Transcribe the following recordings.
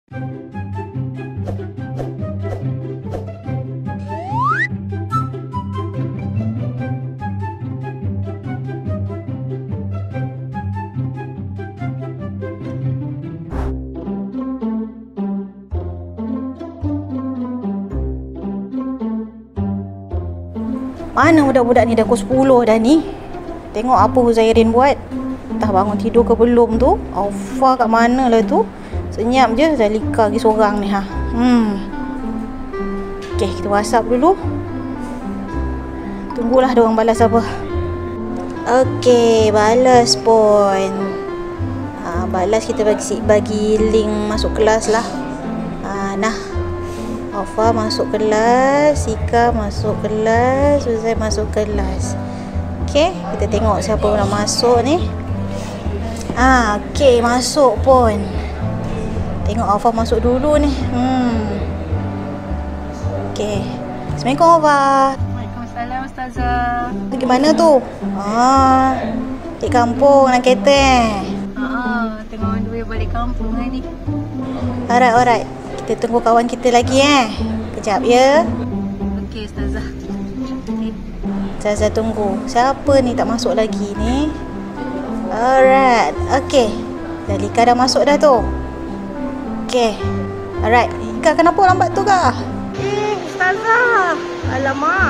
Mana budak-budak ni, dah pukul 10 dah ni. Tengok apa Huzairin buat. Entah bangun tidur ke belum tu. Aufa kat mana lah tu. Senyap je Zalika pergi seorang ni ha. Okay, kita WhatsApp dulu. Tunggulah diorang balas apa. Okay, balas pun. Balas kita bagi link masuk kelas lah. Nah, Aufa masuk kelas, Sika masuk kelas, Uzai masuk kelas. Okay, kita tengok siapa nak masuk ni. Okay, masuk pun. Tengok Aufa masuk dulu ni. Okay. Assalamualaikum Aufa. Waalaikumsalam Ustazah. Bagaimana tu? Di kampung nak kereta tengah on the way balik kampung ni. Alright. Kita tunggu kawan kita lagi Kejap ya. Okey Ustazah. Ustazah tunggu. Siapa ni tak masuk lagi ni? Alright. Okay, Zalika dah masuk dah tu. Okay. Alright. Ika kenapa lambat tu kah? Ustazah. Alamak.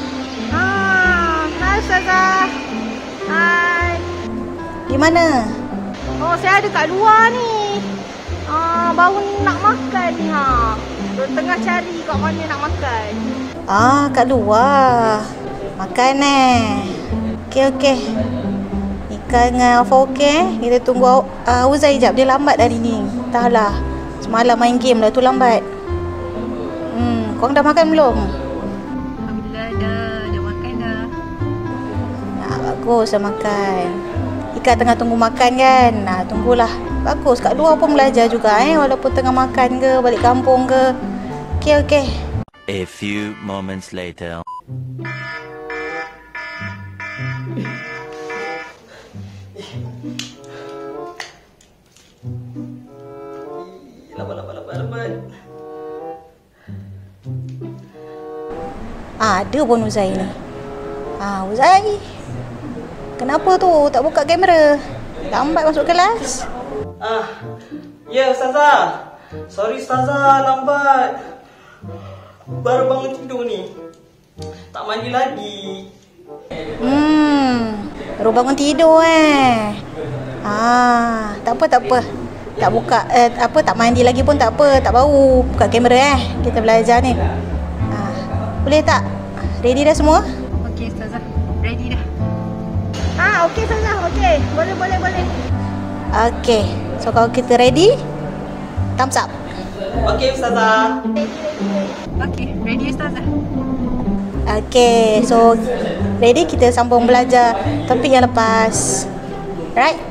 Hai Ustazah. Hai. Di mana? Oh, saya ada kat luar ni. Baru nak makan ni tengah cari kat mana nak makan. Kat luar. Makan Okay. Ika dengan Aufa okey. Kita tunggu Uzai jap. Dia lambat hari ni. Entahlah. Semalam main game dah tu lambat. Korang dah makan belum? Alhamdulillah dah makan dah. Bagus dah makan. Ika tengah tunggu makan kan. Tunggulah. Bagus, kat luar pun belajar juga walaupun tengah makan ke, balik kampung ke. Okay. A few moments later. Lambat. Ada pun Uzai ni. Uzai. Kenapa tu tak buka kamera? Lambat masuk kelas. Ya Ustazah. Sorry Ustazah, lambat. Baru bangun tidur ni. Tak mandi lagi. Baru bangun tidur Tak apa. Tak buka tak mandi lagi pun tak apa, tak bau. Buka kamera kita belajar ni. Boleh tak? Ready dah semua? Okey Ustazah. Ready dah. Okey Ustazah. Okey. Boleh. Okey. So kalau kita ready, thumbs up. Okey Ustazah. Okey, ready Ustazah. Okey, so ready kita sambung belajar topik yang lepas. Right?